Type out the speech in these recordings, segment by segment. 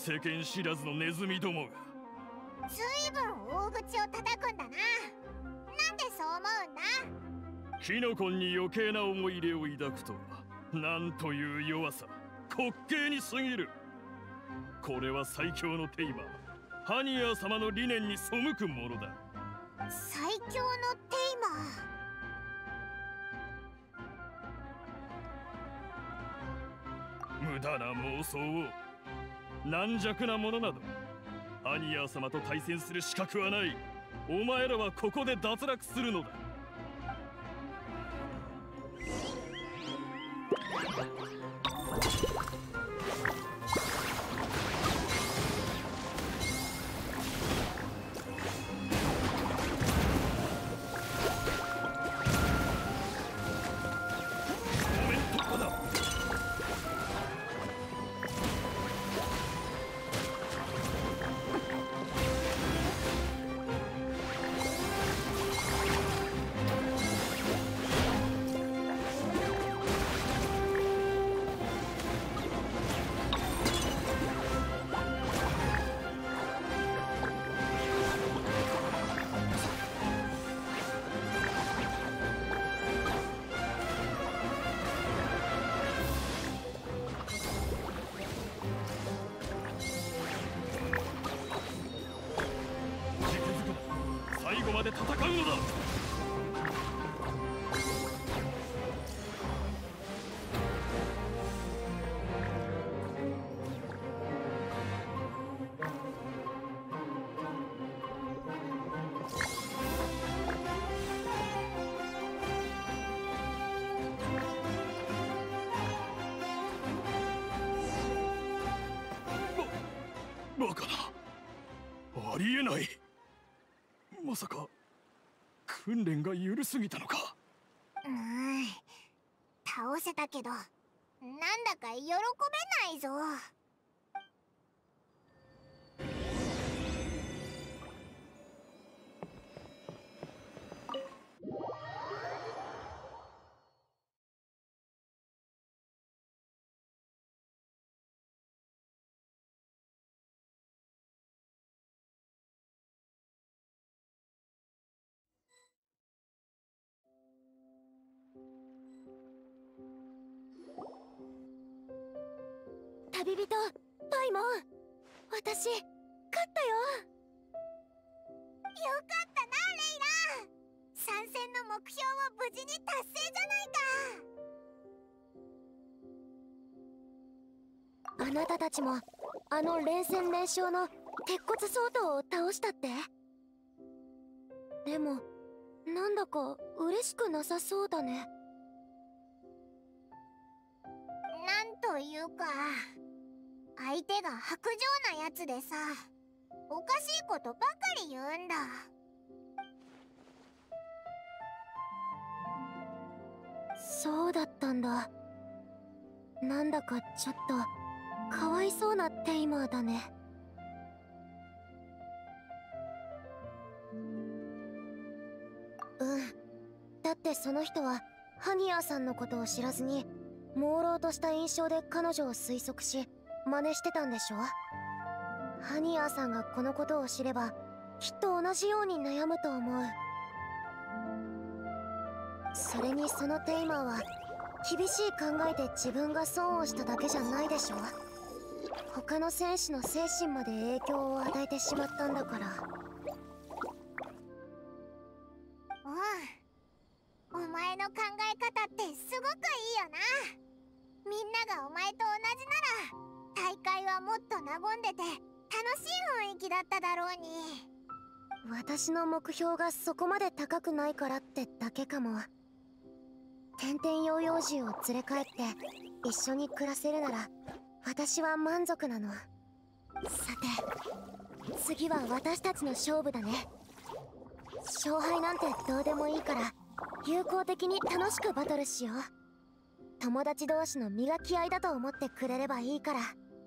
世間知らずのネズミどもが。 ずいぶん大口を叩くんだな。なんでそう思うんだ。 キノコンに余計な思い入れを抱くとは、なんという弱さ。滑稽に過ぎる。これは最強のテイマー、ハニヤ様の理念に背くものだ。 最強のテイマー。無駄な妄想を。軟弱なものなどハニヤー様と対戦する資格はない。お前らはここで脱落するのだ。最後まで戦うのだ。バカな。ありえない。まさか訓練が緩すぎたのか。 倒せたけどなんだか喜べないぞ。旅人パイモン、私勝ったよ。よかったなレイラ。参戦の目標を無事に達成じゃないか。あなたたちもあの連戦連勝の鉄骨相当を倒したって。でもなんだか嬉しくなさそうだね。なんというか相手が薄情なやつでさ、おかしいことばかり言うんだ。そうだったんだ。なんだかちょっとかわいそうなテイマーだね。だってその人はハニヤーさんのことを知らずに朦朧とした印象で彼女を推測し真似してたんでしょ。ハニヤーさんがこのことを知ればきっと同じように悩むと思う。それにそのテイマーは厳しい考えで自分が損をしただけじゃないでしょ。他の戦士の精神まで影響を与えてしまったんだから。お前の考え方ってすごくいいよな。みんながお前と同じなら大会はもっと和んでて楽しい雰囲気だっただろうに。私の目標がそこまで高くないからってだけかも。天々ヨーヨー獣を連れ帰って一緒に暮らせるなら私は満足なの。さて次は私たちの勝負だね。勝敗なんてどうでもいいから友好的に楽しくバトルしよう。友達同士の磨き合いだと思ってくれればいいから。よ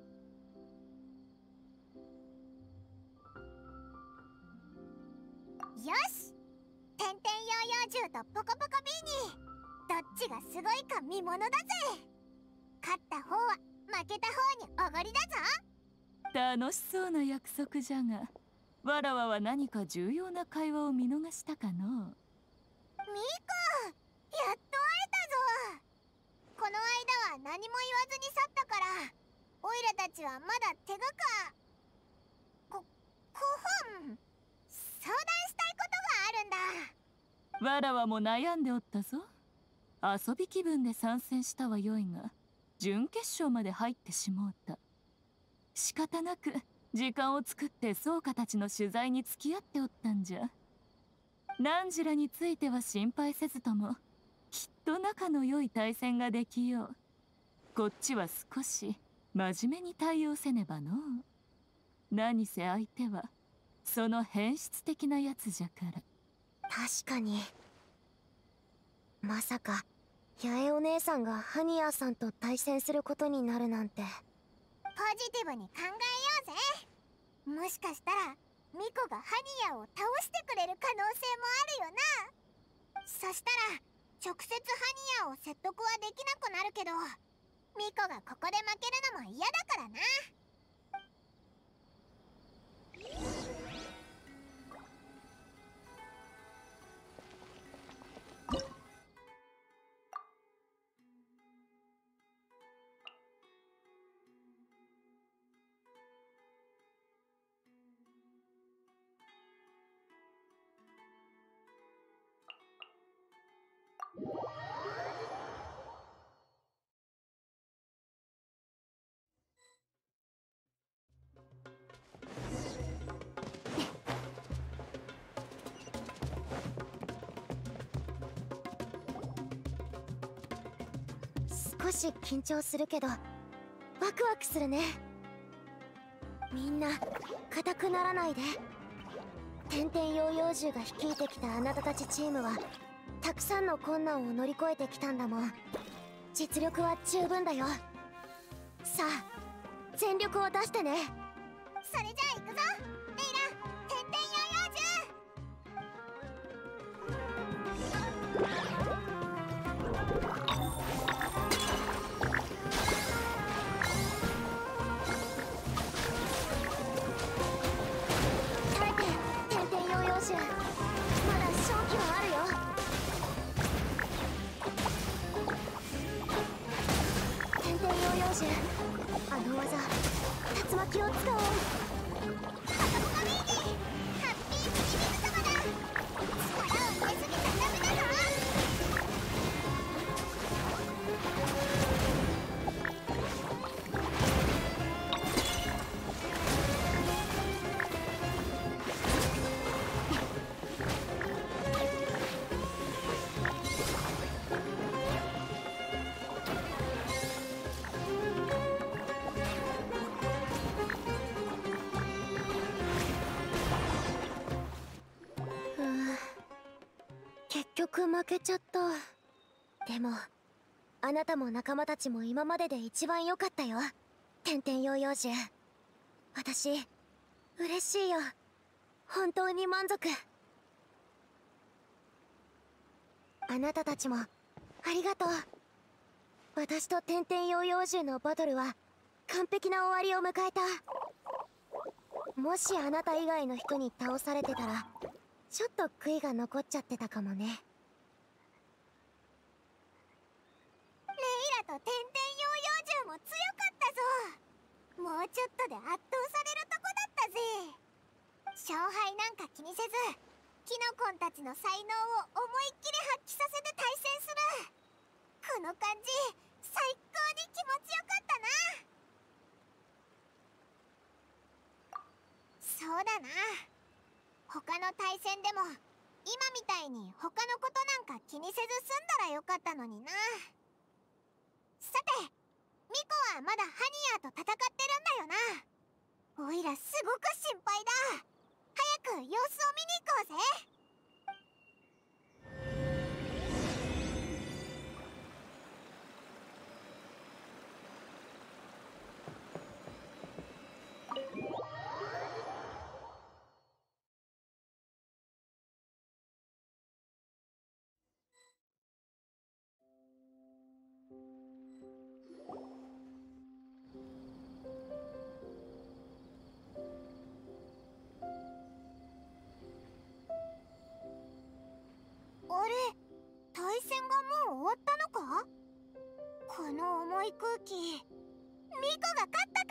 し、天々ヨーヨー獣とポコポコビーニー、どっちがすごいか見ものだぜ。勝った方は負けた方におごりだぞ。 楽しそうな約束じゃが、わらわは何か重要な会話を見逃したかのう。 ミコ、やっと会えたぞ。この間は何も言わずに去ったから、オイラたちはまだ手がかこ本相談したいことがあるんだ。 わらわも悩んでおったぞ。遊び気分で参戦したはよいが、準決勝まで入ってしもうた。仕方なく時間を作って宗家たちの取材に付き合っておったんじゃ。汝らについては心配せずとも、きっと仲の良い対戦ができよう。こっちは少し真面目に対応せねばのう。何せ相手はその変質的なやつじゃから。 確かに。まさか八重お姉さんがハニヤさんと対戦することになるなんて。 ポジティブに考えようぜ。もしかしたらミコがハニヤを倒してくれる可能性もあるよな。そしたら直接ハニヤを説得はできなくなるけど、ミコがここで負けるのも嫌だからな。 少し緊張するけどワクワクするね。みんな硬くならないで。天天ヨーヨー獣が率いてきたあなたたちチームはたくさんの困難を乗り越えてきたんだもん。実力は十分だよ。さあ全力を出してね。 それじゃあ行くぞ、レイラ。天天ヨーヨー獣。 耐えて天天ヨーヨー獣、まだ勝機はあるよ。天天ヨーヨー獣、あの技竜巻を使おう。 ハトコミーニ、ハッピーミニミズ様だ。力を入れすぎちゃダメだぞ。 結局負けちゃった。でもあなたも仲間たちも今までで一番良かったよ、天天ヨーヨー獣。私嬉しいよ。本当に満足。あなたたちもありがとう。私と天天ヨーヨー獣のバトルは完璧な終わりを迎えた。もしあなた以外の人に倒されてたらちょっと悔いが残っちゃってたかもね。 レイラと天天ヨーヨー獣も強かったぞ。もうちょっとで圧倒されるとこだったぜ。勝敗なんか気にせず、キノコンたちの才能を思いっきり発揮させて対戦する。この感じ最高に気持ちよかったな。そうだな、他の対戦でも今みたいに他のことなんか気にせず済んだらよかったのにな。さて、ミコはまだハニヤと戦ってるんだよな。おいらすごく心配だ。早く様子を見に行こうぜ。 もう終わったのか？この重い空気、ミコが勝った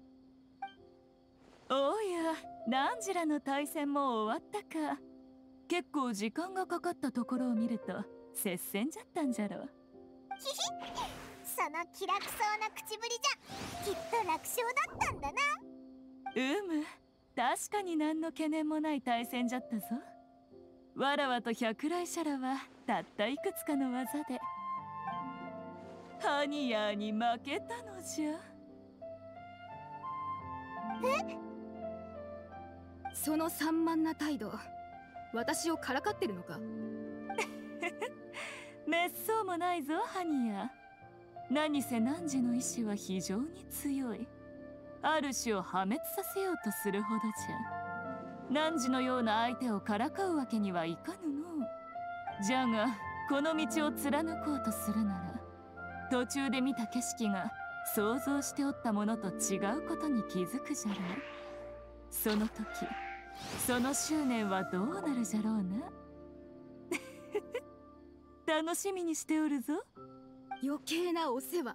か。 おや、ナンジラの対戦も終わったか。結構時間がかかったところを見ると接戦じゃったんじゃろ。 ひひ、その気楽そうな口ぶりじゃきっと楽勝だったんだな。 確かに何の懸念もない対戦じゃったぞ。わらわと百来シャラはたったいくつかの技でハニヤーに負けたのじゃ。 その散漫な態度、私をからかってるのか？ めっそうもないぞハニヤー。何せ汝の意志は非常に強い。主を破滅させようとするほどじゃ。汝のような相手をからかうわけにはいかぬの。じゃがこの道を貫こうとするなら、途中で見た景色が想像しておったものと違うことに気づくじゃろう。その時その執念はどうなるじゃろうな。楽しみにしておるぞ。 余計なお世話。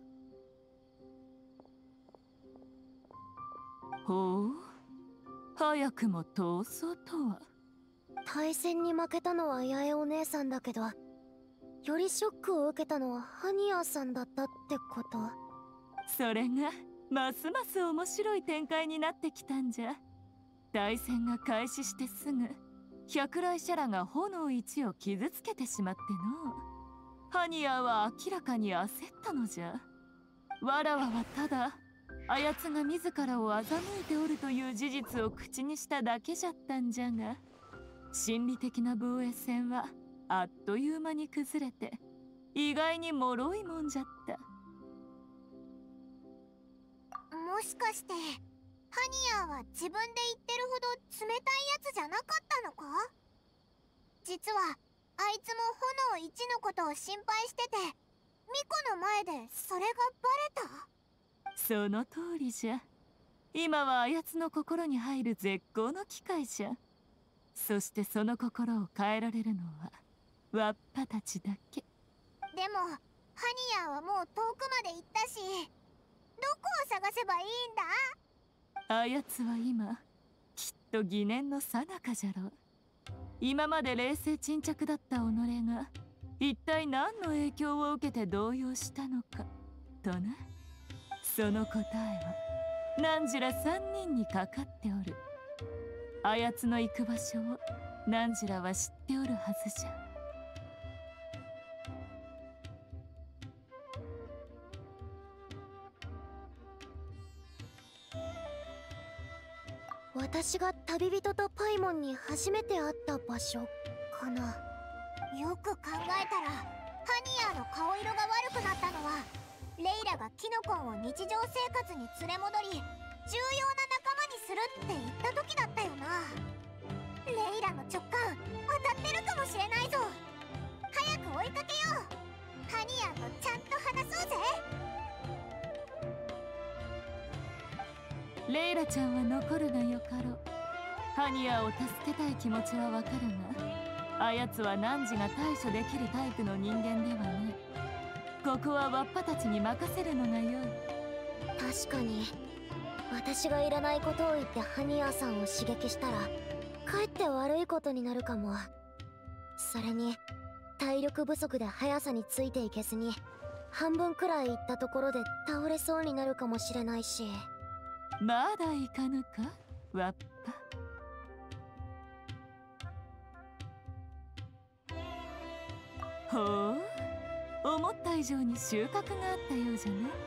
ほう、早くも逃走とは。 対戦に負けたのは八重お姉さんだけど、よりショックを受けたのはハニヤさんだったってこと？ それがますます面白い展開になってきたんじゃ。対戦が開始してすぐ百来シャラが炎1を傷つけてしまっての。ハニヤは明らかに焦ったのじゃ。わらわはただあやつが自らを欺いておるという事実を口にしただけじゃったんじゃが、心理的な防衛線はあっという間に崩れて意外に脆いもんじゃった。 もしかしてハニヤは自分で言ってるほど冷たいやつじゃなかったのか？実はあいつも炎1のことを心配してて、ミコの前でそれがバレた？ その通りじゃ。今はあやつの心に入る絶好の機会じゃ。そしてその心を変えられるのはわっぱたちだけ。 でもハニヤはもう遠くまで行ったし、どこを探せばいいんだ？ あやつは今きっと疑念の最中じゃろう。今まで冷静沈着だった己が一体何の影響を受けて動揺したのかとな。その答えは汝ら3人にかかっておる。あやつの行く場所を汝らは知っておるはずじゃ。 私が旅人とパイモンに初めて会った場所かな。 よく考えたらハニヤの顔色が悪くなったのはレイラがキノコンを日常生活に連れ戻り重要な仲間にするって言った時だったよな。レイラの直感当たってるかもしれないぞ。早く追いかけよう。ハニヤとちゃんと話そうぜ。 レイラちゃんは残るがよかろう。ハニヤを助けたい気持ちはわかるが、あやつは汝が対処できるタイプの人間ではない。ここはわっぱたちに任せるのがよい。 確かに私がいらないことを言ってハニヤさんを刺激したらかえって悪いことになるかも。それに体力不足で速さについていけずに半分くらい行ったところで倒れそうになるかもしれないし。 まだ行かぬかわっぱ。ほう、思った以上に収穫があったようじゃな。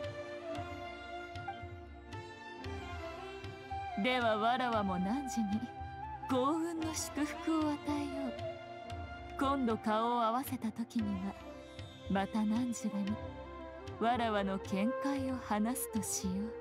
ではわらわも汝に幸運の祝福を与えよう。今度顔を合わせた時にはまた汝らにわらわの見解を話すとしよう。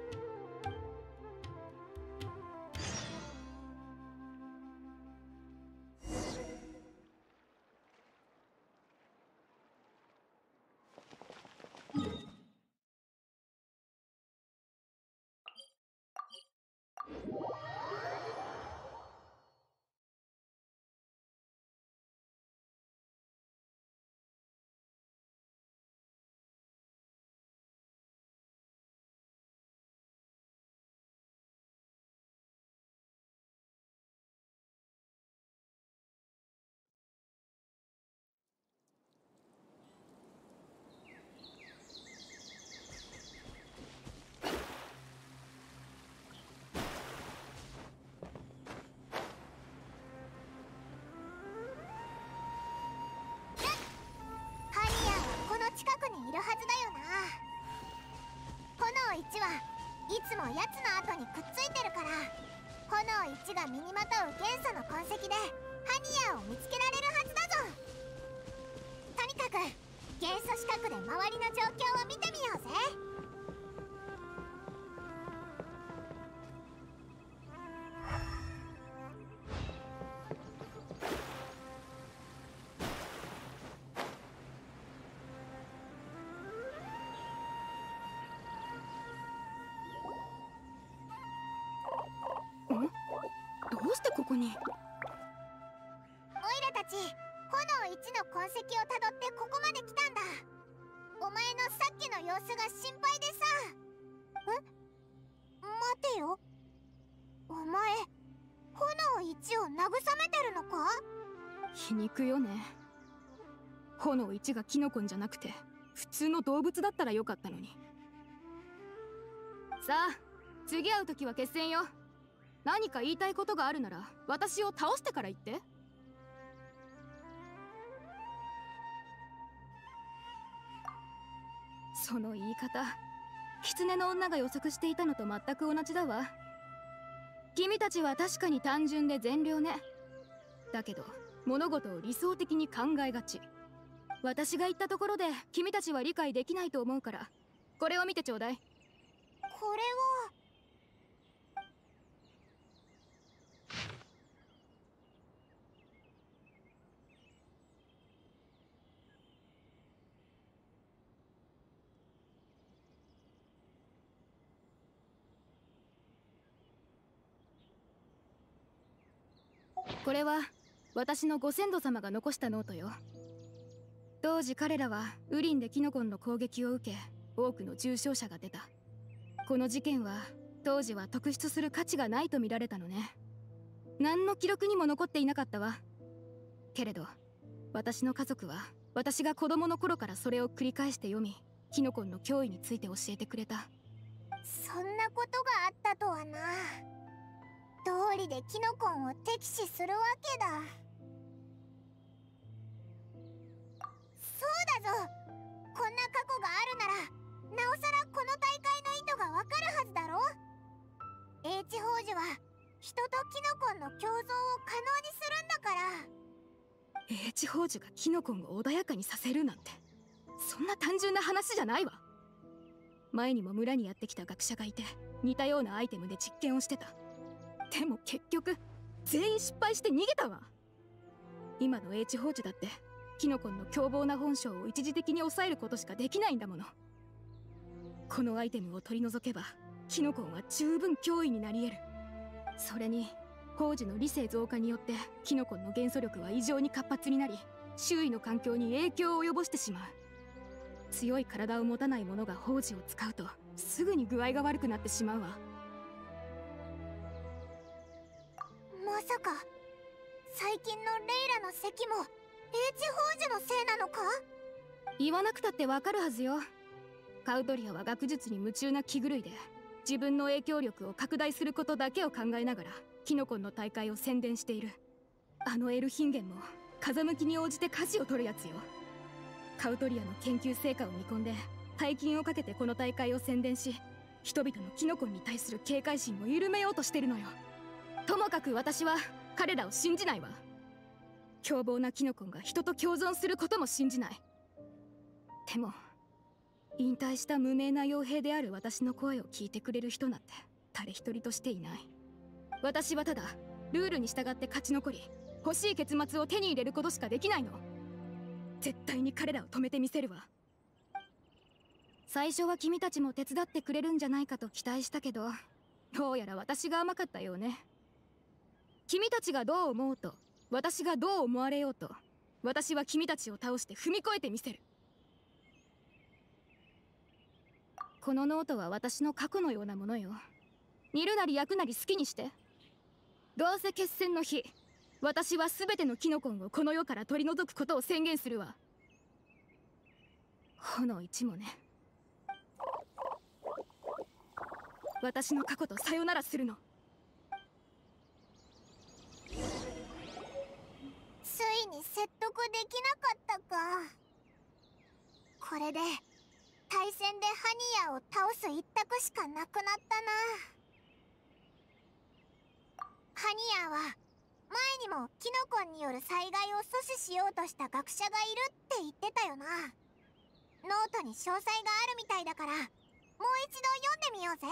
るはずだよな。炎1はいつも奴の後にくっついてるから、炎1が身にまとう元素の痕跡でハニヤを見つけられるはずだぞ。とにかく元素視覚で周りの状況を見てみようぜ。 どうしてここに？ オイラたち炎1の痕跡をたどってここまで来たんだ。お前のさっきの様子が心配でさ。待てよ、お前炎1を慰めてるのか？ 皮肉よね。炎1がキノコンじゃなくて普通の動物だったらよかったのに。さあ次会う時は決戦よ。何か言いたいことがあるなら私を倒してから言って。その言い方、狐の女が予測していたのと全く同じだわ。君たちは確かに単純で善良ね。だけど物事を理想的に考えがち。私が言ったところで君たちは理解できないと思うから、これを見てちょうだい。 これはこれは私のご先祖様が残したノートよ。当時彼らはウリンでキノコンの攻撃を受け、多くの重傷者が出た。この事件は当時は特筆する価値がないと見られたのね。何の記録にも残っていなかったわ。けれど私の家族は私が子供の頃からそれを繰り返して読み、キノコンの脅威について教えてくれた。 そんなことがあったとはな。道理でキノコンを敵視するわけだ。そうだぞ、こんな過去があるならなおさらこの大会の意図がわかるはずだろ。英知宝珠は人とキノコンの共存を可能にするんだから。 英知宝珠がキノコンを穏やかにさせるなんて、そんな単純な話じゃないわ。前にも村にやってきた学者がいて、似たようなアイテムで実験をしてた。でも結局全員失敗して逃げたわ。今の英知宝珠だってキノコンの凶暴な本性を一時的に抑えることしかできないんだもの。このアイテムを取り除けばキノコンは十分脅威になり得る。それに宝珠の理性増加によってキノコンの元素力は異常に活発になり、周囲の環境に影響を及ぼしてしまう。強い体を持たない者が宝珠を使うとすぐに具合が悪くなってしまうわ。 まさか最近のレイラの咳も英知宝珠のせいなのか？ 言わなくたってわかるはずよ。カウトリアは学術に夢中な気狂いで、自分の影響力を拡大することだけを考えながらキノコンの大会を宣伝している。あのエルヒンゲンも風向きに応じて舵を取るやつよ。カウトリアの研究成果を見込んで大金をかけてこの大会を宣伝し、人々のキノコンに対する警戒心を緩めようとしてるのよ。ともかく私は彼らを信じないわ。凶暴なキノコンが人と共存することも信じない。でも引退した無名な傭兵である私の声を聞いてくれる人なんて誰一人としていない。私はただルールに従って勝ち残り、欲しい結末を手に入れることしかできないの。絶対に彼らを止めてみせるわ。最初は君たちも手伝ってくれるんじゃないかと期待したけど、どうやら私が甘かったようね。君たちがどう思おうと、私がどう思われようと、私は君たちを倒して踏み越えてみせる。このノートは私の過去のようなものよ。煮るなり焼くなり好きにして。どうせ決戦の日、私は全てのキノコンをこの世から取り除くことを宣言するわ。炎一もね。私の過去とさよならするの。 ついに説得できなかったか。これで対戦でハニヤを倒す一択しかなくなったな。ハニヤは前にもキノコンによる災害を阻止しようとした学者がいるって言ってたよな。ノートに詳細があるみたいだから、もう一度読んでみようぜ。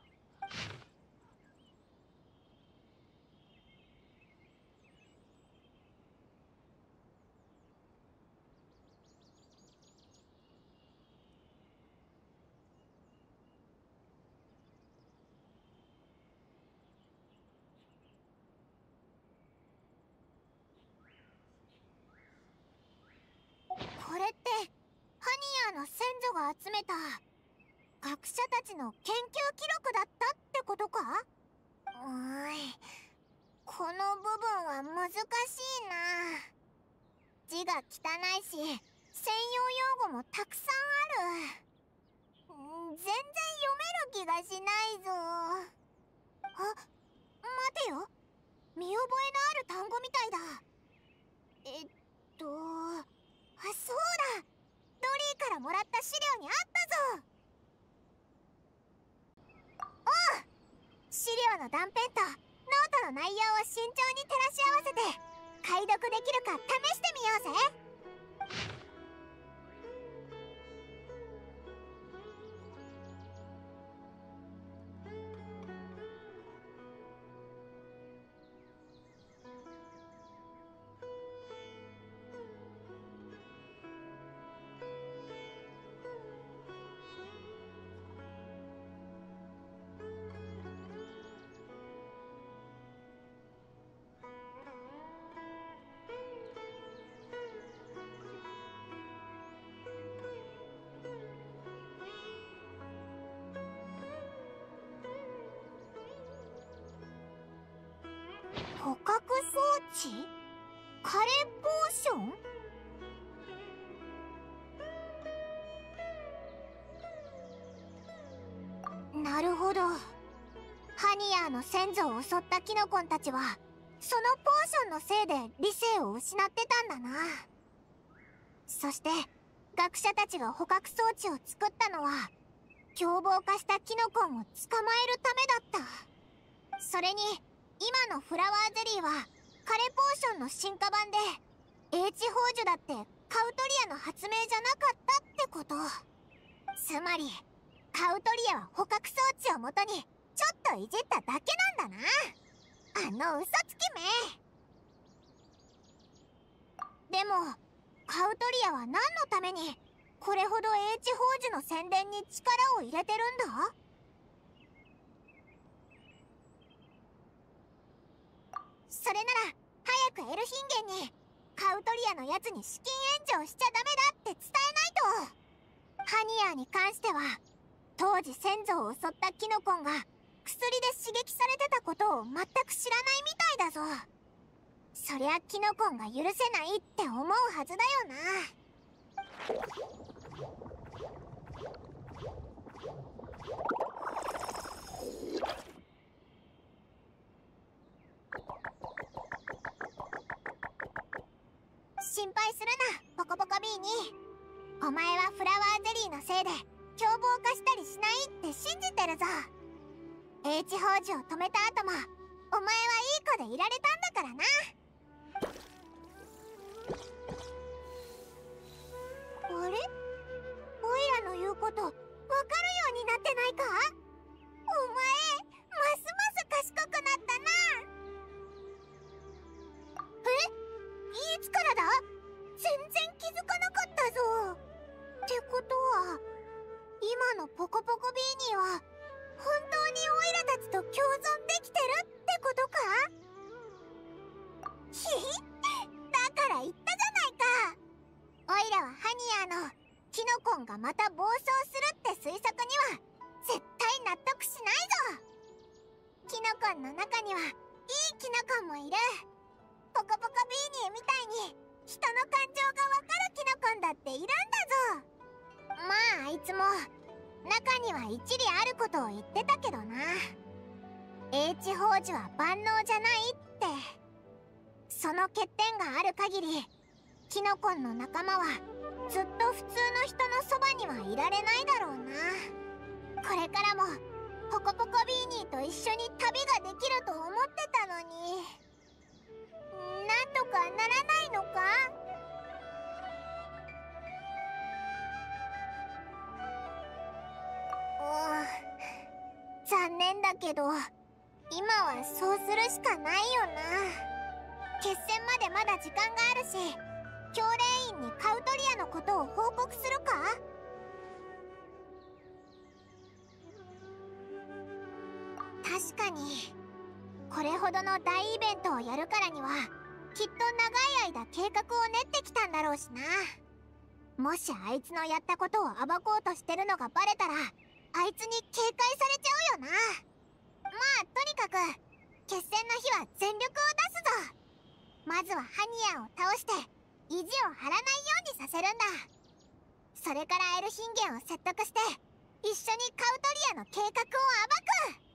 これってハニヤの先祖が集めた学者たちの研究記録だったってことか？この部分は難しいな。字が汚いし、専用用語もたくさんある。全然読める気がしないぞ。あ、待てよ。見覚えのある単語みたいだ。そうだ。ドリーからもらった資料にあったぞ。おう、資料の断片とノートの内容を慎重に照らし合わせて解読できるか試してみようぜ。捕獲装置？カレーポーション？なるほど。ハニヤーの先祖を襲ったキノコンたちはそのポーションのせいで理性を失ってたんだな。そして学者たちが捕獲装置を作ったのは凶暴化したキノコンを捕まえるためだった。それに今のフラワーゼリーはカレーポーションの進化版で英知宝珠だってカウトリアの発明じゃなかったってこと。つまりカウトリアは捕獲装置をもとにちょっといじっただけなんだな。あの嘘つきめ。でもカウトリアは何のためにこれほど英知宝珠の宣伝に力を入れてるんだ？それなら早くエルヒンゲンにカウトリアのやつに資金援助をしちゃダメだって伝えないと。ハニヤーに関しては当時先祖を襲ったキノコンが薬で刺激されてたことを全く知らないみたいだぞ。そりゃキノコンが許せないって思うはずだよな。心配するな、ポコポコビーに。お前はフラワーゼリーのせいで凶暴化したりしないって信じてるぞ。英知宝珠を止めた後もお前はいい子でいられたんだからな。あれ？オイラの言うこと分かるようになってないか？お前ますます賢くなったな。いつからだ？全然気づかなかったぞ。ってことは今のポコポコビーニーは本当にオイラたちと共存できてるってことか？ひひ、だから言ったじゃないか。オイラはハニヤーのキノコンがまた暴走するって推測には絶対納得しないぞ。キノコンの中にはいいキノコンもいる。ポコポコビーニーみたいに人の感情がわかるキノコンだっているんだぞ。まああいつも中には一理あることを言ってたけどな。英知宝珠は万能じゃないって。その欠点がある限りキノコンの仲間はずっと普通の人のそばにはいられないだろうな。これからもポコポコビーニーと一緒に旅ができると思ってたのに、なんとかならないのか？残念だけど今はそうするしかないよな。決戦までまだ時間があるし、教練員にカウトリアのことを報告するか？確かにこれほどの大イベントをやるからにはきっと長い間計画を練ってきたんだろうしな。もしあいつのやったことを暴こうとしてるのがバレたら、あいつに警戒されちゃうよな。まあとにかく決戦の日は全力を出すぞ。まずはハニヤンを倒して意地を張らないようにさせるんだ。それからエルヒンゲンを説得して一緒にカウトリアの計画を暴く。